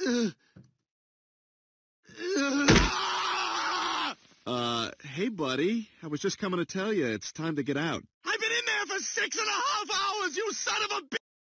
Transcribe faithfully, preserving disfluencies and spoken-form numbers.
Uh, hey, buddy. I was just coming to tell you, it's time to get out. I've been in there for six and a half hours, you son of a bitch!